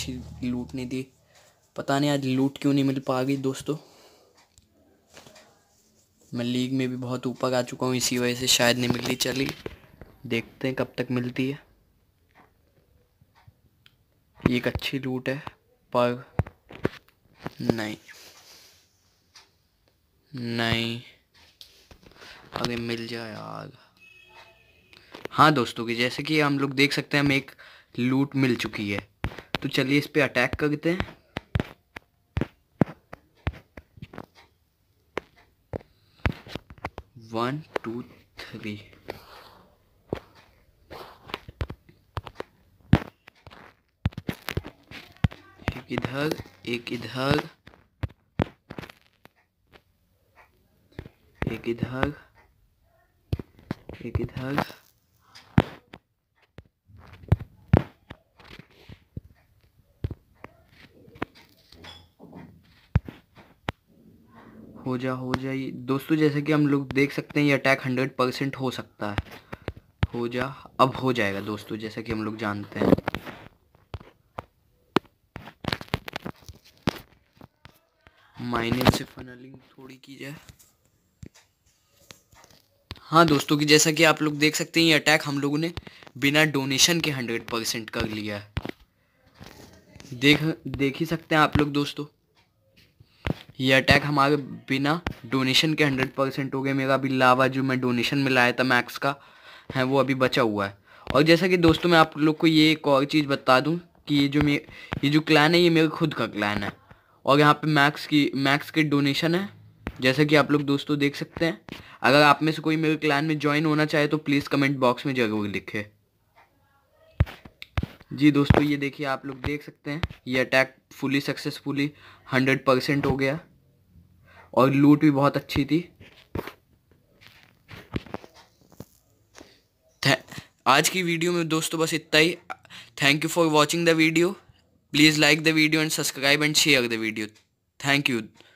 अच्छी लूट नहीं दी। पता नहीं आज लूट क्यों नहीं मिल पा गई दोस्तों। मैं लीग में भी बहुत ऊपर आ चुका हूँ, इसी वजह से शायद नहीं मिली। चलिए देखते हैं कब तक मिलती है। ये एक अच्छी लूट है पर नहीं नहीं, अरे मिल जाए यार। हाँ दोस्तों कि जैसे कि हम लोग देख सकते हैं हमें एक लूट मिल चुकी है, तो चलिए इस पे अटैक करते हैं। वन टू थ्री, एक इधर एक इधर एक इधर एक इधर। हो जा ये दोस्तों, जैसे कि हम लोग देख सकते हैं ये अटैक 100% हो सकता है। हो जा, अब हो जाएगा दोस्तों, जैसा कि हम लोग जानते हैं। माइनिंग से फनलिंग थोड़ी की जाए। हाँ दोस्तों कि जैसा कि आप लोग देख सकते हैं ये अटैक हम लोगों ने बिना डोनेशन के 100% कर लिया है। देख ही सकते हैं आप लोग दोस्तों, ये अटैक हमारे बिना डोनेशन के 100% हो गए। मेरा अभी लावा जो मैं डोनेशन में लाया था मैक्स का है वो अभी बचा हुआ है। और जैसा कि दोस्तों मैं आप लोग को ये एक और चीज़ बता दूं कि ये जो क्लैन है ये मेरे खुद का क्लैन है, और यहाँ पे मैक्स की डोनेशन है, जैसा कि आप लोग दोस्तों देख सकते हैं। अगर आप में से कोई मेरे क्लैन में ज्वाइन होना चाहे तो प्लीज़ कमेंट बॉक्स में ज़रूर लिखे। जी दोस्तों ये देखिए आप लोग देख सकते हैं ये अटैक फुली सक्सेसफुली 100% हो गया, और लूट भी बहुत अच्छी थी। आज की वीडियो में दोस्तों बस इतना ही। Thank you for watching the video. Please like the video and subscribe and share the video. Thank you.